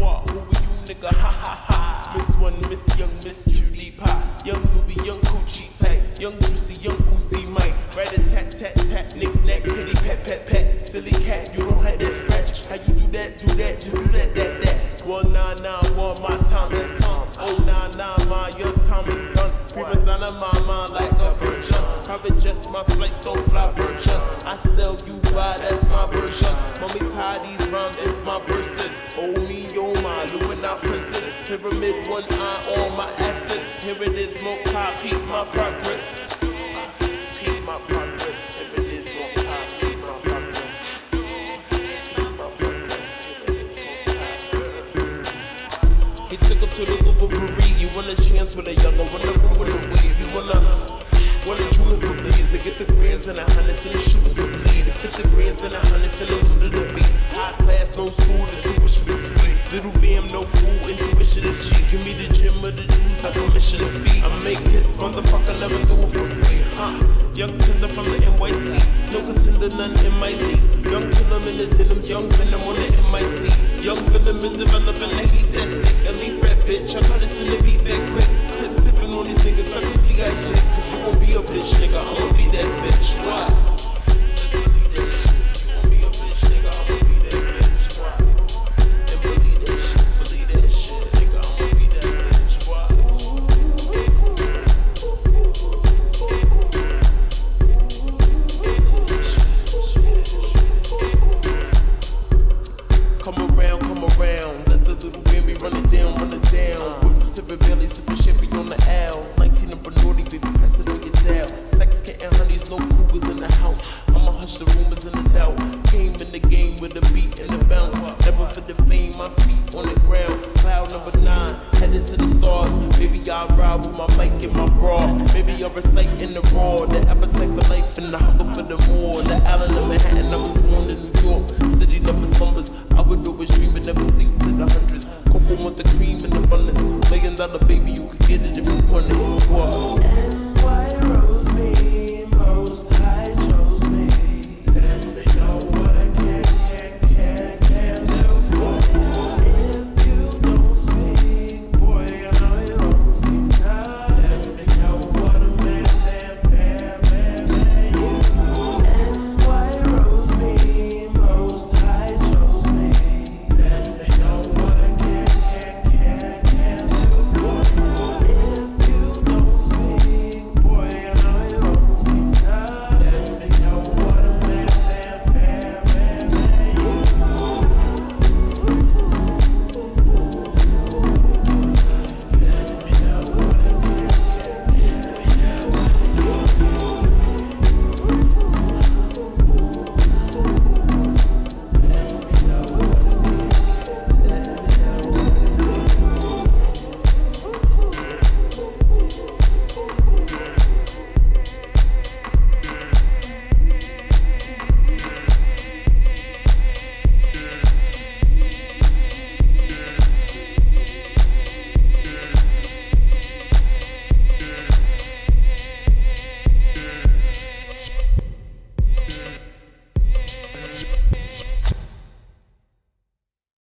What? Who are you, nigga? Ha ha ha. Miss One, Miss Young, Miss Cutie Pie. Young Newbie, young Coochie tight. Young Juicy, young Uzi Mike. Rat-a-tat-tat-tat, knick-knack, pitty pat pat pat. Silly cat, you don't have that scratch. How you do that, do that, do that, that. 1991, my time has come. 099, my your time is done. Prima donna, my mind like a virgin. Private jets, my flights don't fly virgin. I sell you by, that's my version. Mommy tie these rhymes, it's my verses. Oh me, oh my, Illuminati princess. Pyramid, one eye on my assets. Here it is, more pie, peep my progress. Peep my progress. Here it is, more pie, peep my progress. He took her to the Louvre. You want a chance with a younger, wanna ruin the wave. You wanna juniper please. To get the grands and the hundreds and the shooter to bleed. To 50 grands and the hundreds and the looter to beat. High class, no school, the tuition is free. Little bam, no fool, intuition is cheap. Give me the gym or the juice, I commission a fee. I make hits, motherfucker, never do it for free. Young tender from the NYC. No contender, none in my league. Young killer in the denims, young venom on the MIC. Young venom in developing, I hate that stick. Elite rap bitch, I call this in the beat back quick. Tipping on these niggas, suck the T.I. shit. Cause you won't be a bitch, nigga, I'ma be that bitch. Why? Come around, let the little baby run it down. With sipping Bailey, sipping champagne on the L's. 19 and Bernardi, baby, press it on your tail. Sex, kitten, honeys, no cougars in the house. I'ma hush the rumors and the doubt. Came in the game with a beat and a bounce. Never for the fame, my feet on the ground. Cloud number 9, headed to the stars. Baby, I ride with my mic and my bra. Maybe I recite in the raw. The appetite for life and the hunger for the more. The island of Manhattan, I was born in New York. City never slumbers. I would always dream but never sleep to the hundreds. Cocoa with the cream and abundance. $1 million baby, you could get it if you want it.